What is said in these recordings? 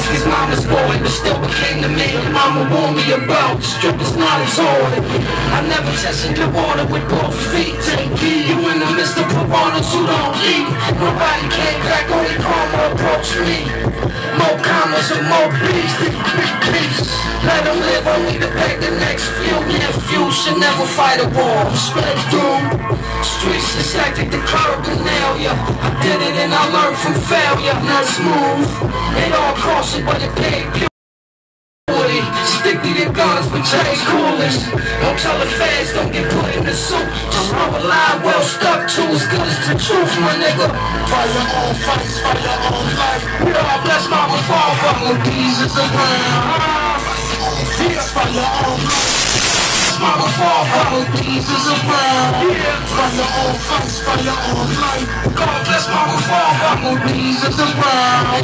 His mama's boy, but still became the man your mama warned me about. The strip is not as hard. I never tested the water with both feet. Take you in the midst of piranhas who don't eat. Nobody came back, only karma approached me. More commas and more beats. Let them live, only to pay the next few. Yeah, few should never fight a war. Spread through streets is hectic, the paraphernalia. I did it and I learned from failure. Not smooth, it all cost it, but it paid pure. Stick to your guns, but change coolest. Don't tell the fans, don't get put in the suit. Just know a lie well stuck to as good as the truth, my nigga. Fire on fights, fire on life. God bless my revolver when Jesus around. Fire on life. My revolver when Jesus around. Fire on fights, fire on life. God bless my revolver when Jesus around.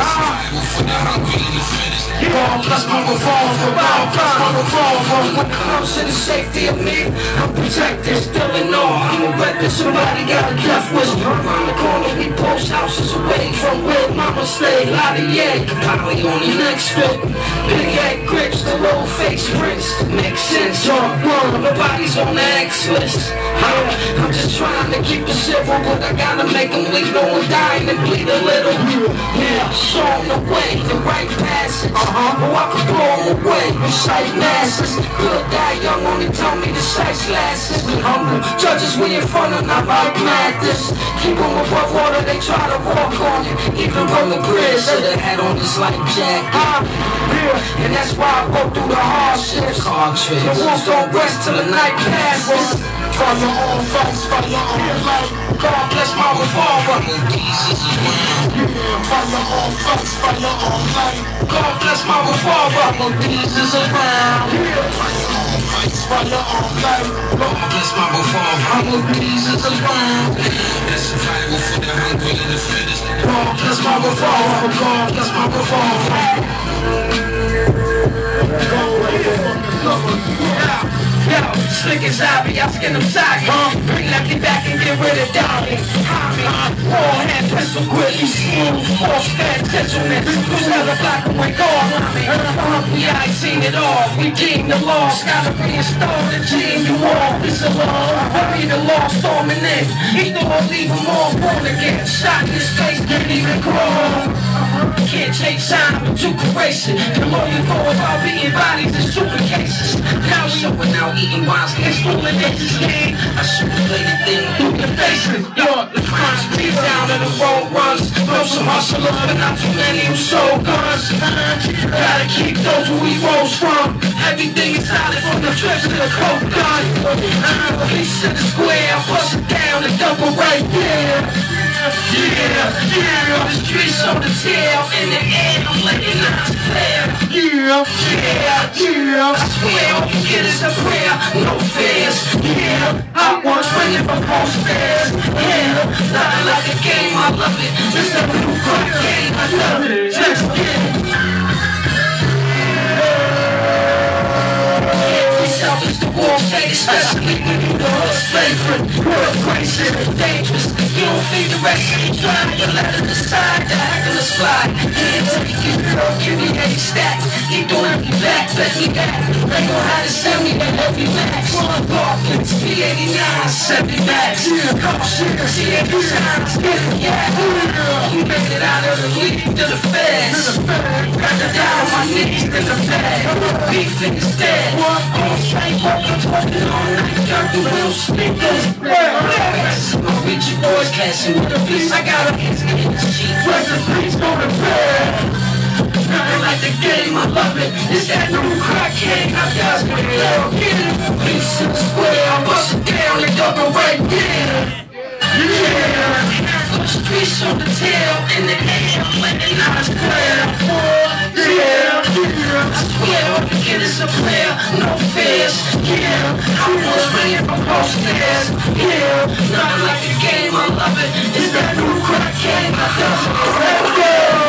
God bless my revolver, God bless my revolver. When it comes to the safety of me, I'm protected, still in awe. I'm a weapon, somebody got a death wish. Around the corner, we post houses away from where mama stayed. Lotta yeah, probably on the next fit. Big head grips, the low face prints. Makes sense, hard one, nobody's on the X list. I'm just trying to keep it civil, but I gotta make them leave on dying and bleed a little. Yeah, show them the way, the right passage. Oh, I could blow them away, recite masses. Good die young, only tell me the sights lasses. Humble judges, we in front of not like Mathis. Keep them above water, they try to walk on it. Even from the bridge, should've had on this like Jack. And that's why I go through the hardships. The wolves don't rest till the night passes. Fire on fights, fire on life. God bless my revolver. Fire on fights, fire on life. God bless my revolver when Jesus around. Fire on fights, fire on life. God bless my revolver when Jesus around. That's survival for the hungry and the fittest. God bless my revolver. God bless my revolver. Yo, slick as Ivy, I skin them soggy. Bring lefty back and get rid of Dolly. Wall hand, pistol grip, you smooth. False fed gentleman, who's never black and white all on me. We ain't seen it all, we deem the lost. Gotta reinstall the gene you all. It's a law, bury the law storming in. He thought I'd leave them all born again. Shot in his face, can't even crawl. Can't take time, I'm too courageous. The more you go about beating bodies and shooting cases. Now showing out, eating wines, and schooling ages game. I should have played the thing through the faces. Yo, the crime speed down and the road runs. Know some hustlers, but not too many who sold guns. Gotta keep those who we rose from. Everything is solid from the trips to the coke gun. Police in the square, I bust it down and double right there. Yeah, the streets on the tail, in the air, I'm letting eyes flare. Yeah, I swear all you get is a prayer, no fears. Yeah, I was waiting for post stairs. Yeah, nothing like a game, I love it. This a new crack game, I love it. Just get it. Selfish the war state, especially when you the hood's favorite. World gracious, dangerous. You don't feed the rest of the drive. You let it decide, the hecklers fly. Can't take you, girl, give me 8 stacks. Keep doing me back, let me back. They gon' have to send me that heavy max. Barkins, P89, 70 max. Caution, see every time, get it, yeah. You made it out of the league to the feds. Rather down on my knees than the bed. Beef instead. Straight walking, talking all night, got the real sneakers. My rich boys clashing with the police. I got a kids in the sheet. Where's the police go to bed? Nothing like the game, I love it. It's that new crack game, I just with it. Police in the square, I bust it down and double right there. Yeah, the streets on the tail, in the air, I'm letting eyes flare. Yeah, I swear all you get is a prayer, no fears. Yeah, I was ready for posters. Yeah, nothing like the game, I love it. It's that new crack game, I love it.